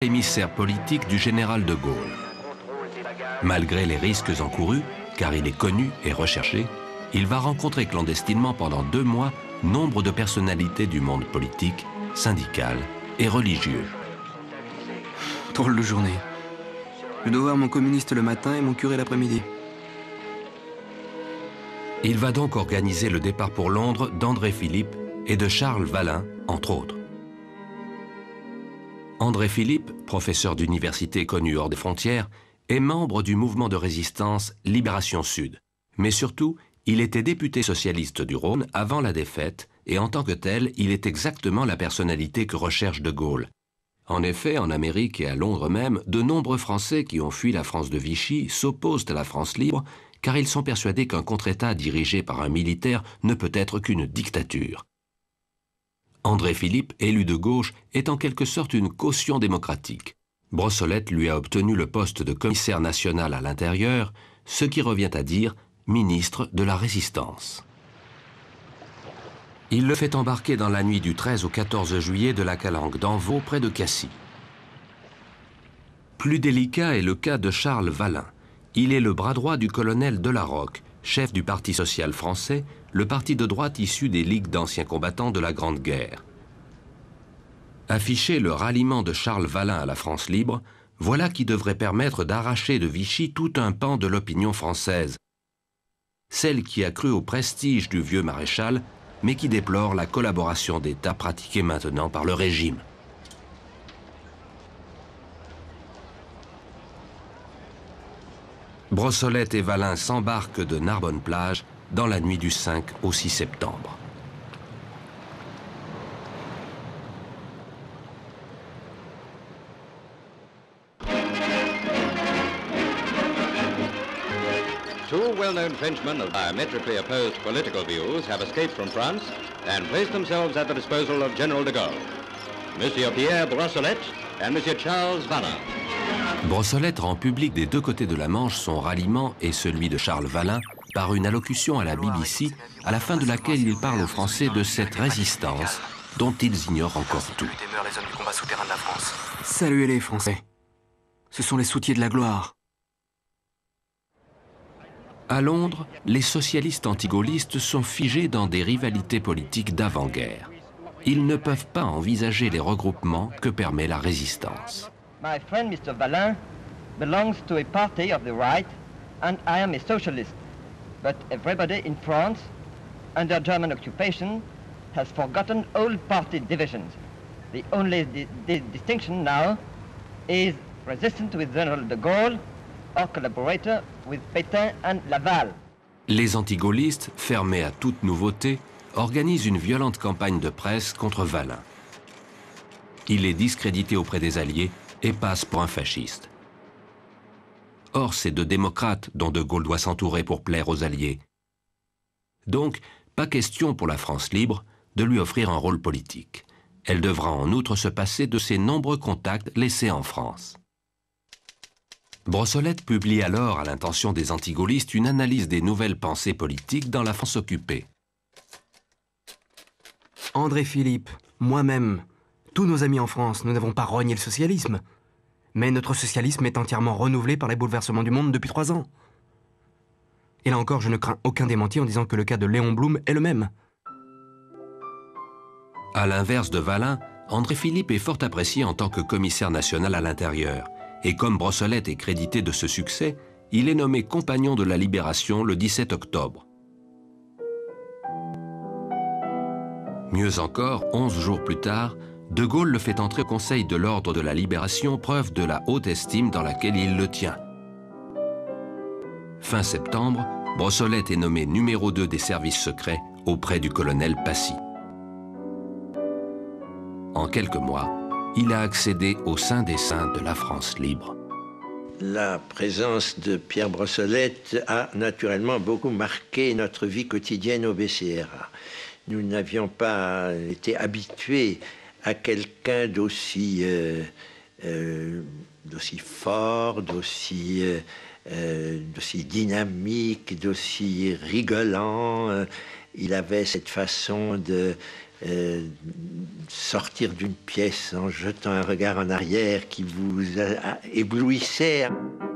émissaire politique du général de Gaulle. Malgré les risques encourus, car il est connu et recherché, il va rencontrer clandestinement pendant 2 mois nombre de personnalités du monde politique, syndical et religieux. Drôle de journée. Je dois voir mon communiste le matin et mon curé l'après-midi. Il va donc organiser le départ pour Londres d'André Philippe et de Charles Valin, entre autres. André Philippe, professeur d'université connu hors des frontières, est membre du mouvement de résistance Libération Sud. Mais surtout, il était député socialiste du Rhône avant la défaite et en tant que tel, il est exactement la personnalité que recherche de Gaulle. En effet, en Amérique et à Londres même, de nombreux Français qui ont fui la France de Vichy s'opposent à la France libre car ils sont persuadés qu'un contre-État dirigé par un militaire ne peut être qu'une dictature. André Philippe, élu de gauche, est en quelque sorte une caution démocratique. Brossolette lui a obtenu le poste de commissaire national à l'intérieur, ce qui revient à dire ministre de la Résistance. Il le fait embarquer dans la nuit du 13 au 14 juillet de la Calanque d'Envaux près de Cassis. Plus délicat est le cas de Charles Valin. Il est le bras droit du colonel Delarocque, chef du Parti social français, le parti de droite issu des ligues d'anciens combattants de la Grande Guerre. Afficher le ralliement de Charles Valin à la France libre, voilà qui devrait permettre d'arracher de Vichy tout un pan de l'opinion française, celle qui a cru au prestige du vieux maréchal, mais qui déplore la collaboration d'État pratiquée maintenant par le régime. Brossolette et Valin s'embarquent de Narbonne-Plage dans la nuit du 5 au 6 septembre. Two well-known Frenchmen of diametrically opposed political views have escaped from France and placed themselves at the disposal of General de Gaulle. Monsieur Pierre Brossolette and Monsieur Charles Valin. Brossolette rend public des 2 côtés de la Manche son ralliement et celui de Charles Valin par une allocution à la BBC, à la fin de laquelle il parle aux Français de cette résistance dont ils ignorent encore tout. Saluez les Français. Ce sont les soutiers de la gloire. À Londres, les socialistes anti-gaullistes sont figés dans des rivalités politiques d'avant-guerre. Ils ne peuvent pas envisager les regroupements que permet la résistance. My friend Mr. Valin belongs to a party of the right and I am a socialist. But everybody in France, under German occupation, has forgotten all party divisions. The only distinction now is resistance with General de Gaulle or collaborator with Pétain and Laval. Les anti-gaullistes, fermés à toute nouveauté, organisent une violente campagne de presse contre Valin. Il est discrédité auprès des Alliés et passe pour un fasciste. Or, c'est de démocrates dont de Gaulle doit s'entourer pour plaire aux Alliés. Donc, pas question pour la France libre de lui offrir un rôle politique. Elle devra en outre se passer de ses nombreux contacts laissés en France. Brossolette publie alors, à l'intention des anti-gaullistes, une analyse des nouvelles pensées politiques dans la France occupée. André Philippe, moi-même, tous nos amis en France, nous n'avons pas renié le socialisme. Mais notre socialisme est entièrement renouvelé par les bouleversements du monde depuis 3 ans. Et là encore, je ne crains aucun démenti en disant que le cas de Léon Blum est le même. À l'inverse de Valin, André Philippe est fort apprécié en tant que commissaire national à l'intérieur. Et comme Brossolette est crédité de ce succès, il est nommé compagnon de la Libération le 17 octobre. Mieux encore, 11 jours plus tard, De Gaulle le fait entrer au Conseil de l'Ordre de la Libération, preuve de la haute estime dans laquelle il le tient. Fin septembre, Brossolette est nommé numéro 2 des services secrets auprès du colonel Passy. En quelques mois, il a accédé au sein des saints de la France libre. La présence de Pierre Brossolette a naturellement beaucoup marqué notre vie quotidienne au BCRA. Nous n'avions pas été habitués à quelqu'un d'aussi fort, d'aussi dynamique, d'aussi rigolant. Il avait cette façon de sortir d'une pièce en jetant un regard en arrière qui vous éblouissait.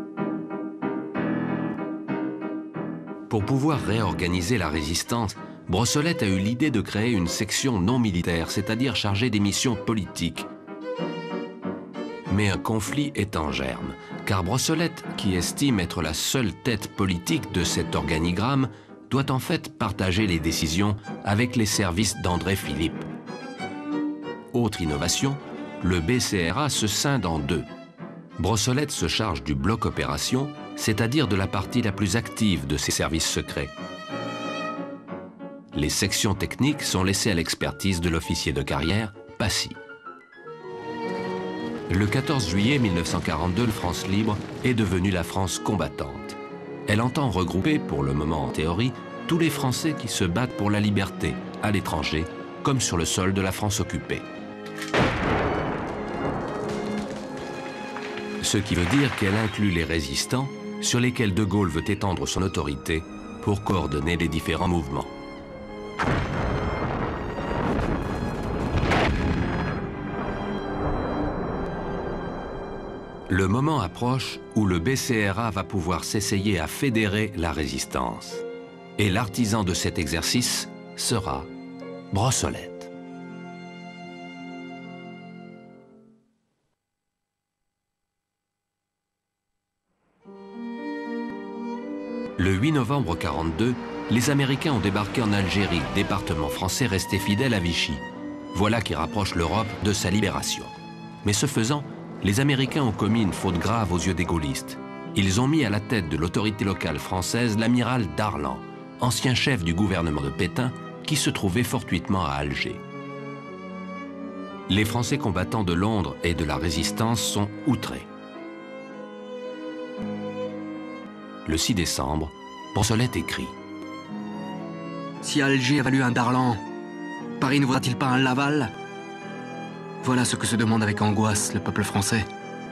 Pour pouvoir réorganiser la résistance, Brossolette a eu l'idée de créer une section non militaire, c'est-à-dire chargée des missions politiques. Mais un conflit est en germe, car Brossolette, qui estime être la seule tête politique de cet organigramme, doit en fait partager les décisions avec les services d'André Philippe. Autre innovation, le BCRA se scinde en deux. Brossolette se charge du bloc opération, c'est-à-dire de la partie la plus active de ses services secrets. Les sections techniques sont laissées à l'expertise de l'officier de carrière, Passy. Le 14 juillet 1942, la France libre est devenue la France combattante. Elle entend regrouper, pour le moment en théorie, tous les Français qui se battent pour la liberté, à l'étranger, comme sur le sol de la France occupée. Ce qui veut dire qu'elle inclut les résistants, sur lesquels De Gaulle veut étendre son autorité pour coordonner les différents mouvements. Le moment approche où le BCRA va pouvoir s'essayer à fédérer la résistance. Et l'artisan de cet exercice sera Brossolette. Le 8 novembre 1942, les Américains ont débarqué en Algérie, département français resté fidèle à Vichy. Voilà qui rapproche l'Europe de sa libération. Mais ce faisant, les Américains ont commis une faute grave aux yeux des gaullistes. Ils ont mis à la tête de l'autorité locale française l'amiral Darlan, ancien chef du gouvernement de Pétain, qui se trouvait fortuitement à Alger. Les Français combattants de Londres et de la Résistance sont outrés. Le 6 décembre, Brossolette écrit « Si Alger a valu un Darlan, Paris ne vaudra-t-il pas un Laval ? Voilà ce que se demande avec angoisse le peuple français. »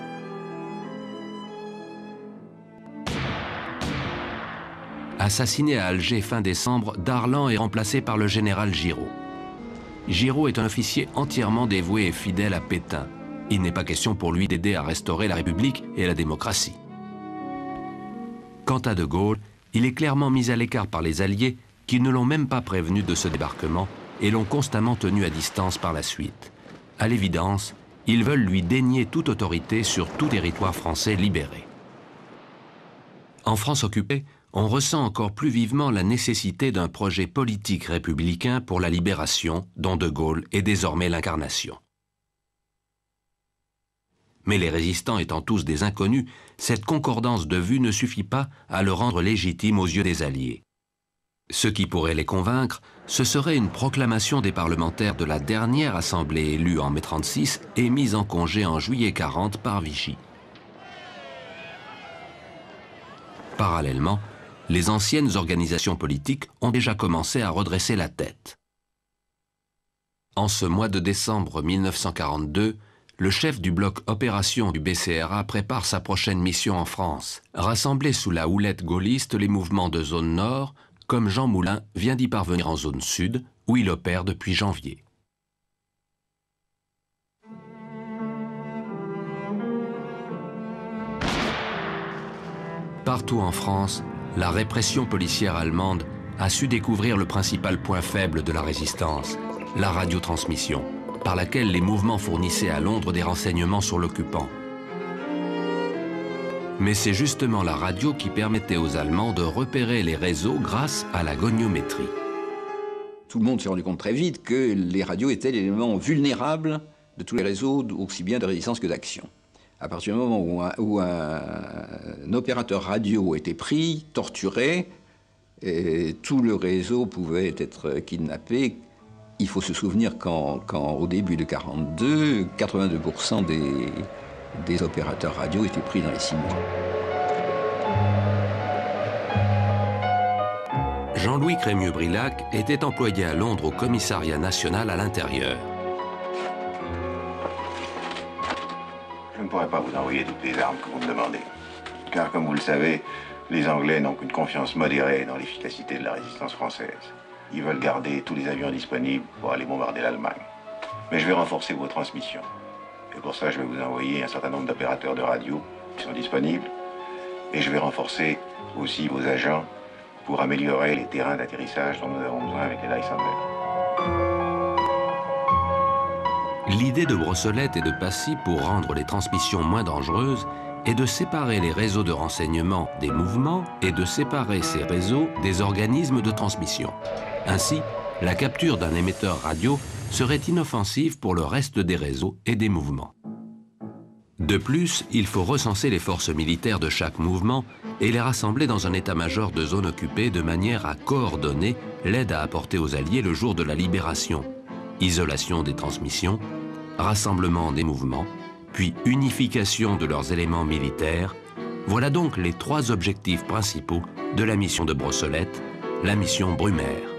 Assassiné à Alger fin décembre, Darlan est remplacé par le général Giraud. Giraud est un officier entièrement dévoué et fidèle à Pétain. Il n'est pas question pour lui d'aider à restaurer la République et la démocratie. Quant à De Gaulle, il est clairement mis à l'écart par les Alliés qui ne l'ont même pas prévenu de ce débarquement et l'ont constamment tenu à distance par la suite. À l'évidence, ils veulent lui dénier toute autorité sur tout territoire français libéré. En France occupée, on ressent encore plus vivement la nécessité d'un projet politique républicain pour la libération dont De Gaulle est désormais l'incarnation. Mais les résistants étant tous des inconnus, cette concordance de vues ne suffit pas à le rendre légitime aux yeux des Alliés. Ce qui pourrait les convaincre, ce serait une proclamation des parlementaires de la dernière assemblée élue en mai 1936 et mise en congé en juillet 1940 par Vichy. Parallèlement, les anciennes organisations politiques ont déjà commencé à redresser la tête. En ce mois de décembre 1942, le chef du bloc opération du BCRA prépare sa prochaine mission en France, rassembler sous la houlette gaulliste les mouvements de zone nord, comme Jean Moulin vient d'y parvenir en zone sud, où il opère depuis janvier. Partout en France, la répression policière allemande a su découvrir le principal point faible de la résistance, la radiotransmission, par laquelle les mouvements fournissaient à Londres des renseignements sur l'occupant. Mais c'est justement la radio qui permettait aux Allemands de repérer les réseaux grâce à la goniométrie. Tout le monde s'est rendu compte très vite que les radios étaient l'élément vulnérable de tous les réseaux, aussi bien de résistance que d'action. À partir du moment où un opérateur radio était pris, torturé, et tout le réseau pouvait être kidnappé. Il faut se souvenir qu'au début de 1942, 82% des opérateurs radio étaient pris dans les 6 mois. Jean-Louis Crémieux-Brilac était employé à Londres au Commissariat national à l'intérieur. Je ne pourrais pas vous envoyer toutes les armes que vous me demandez. Car, comme vous le savez, les Anglais n'ont qu'une confiance modérée dans l'efficacité de la résistance française. ils veulent garder tous les avions disponibles pour aller bombarder l'Allemagne. Mais je vais renforcer vos transmissions. Et pour ça, je vais vous envoyer un certain nombre d'opérateurs de radio qui sont disponibles. Et je vais renforcer aussi vos agents pour améliorer les terrains d'atterrissage dont nous avons besoin avec les Lysander. L'idée de Brossolette et de Passy pour rendre les transmissions moins dangereuses est de séparer les réseaux de renseignement des mouvements et de séparer ces réseaux des organismes de transmission. Ainsi, la capture d'un émetteur radio serait inoffensive pour le reste des réseaux et des mouvements. De plus, il faut recenser les forces militaires de chaque mouvement et les rassembler dans un état-major de zone occupée de manière à coordonner l'aide à apporter aux Alliés le jour de la libération, isolation des transmissions, rassemblement des mouvements, puis unification de leurs éléments militaires. Voilà donc les 3 objectifs principaux de la mission de Brossolette, la mission Brumaire.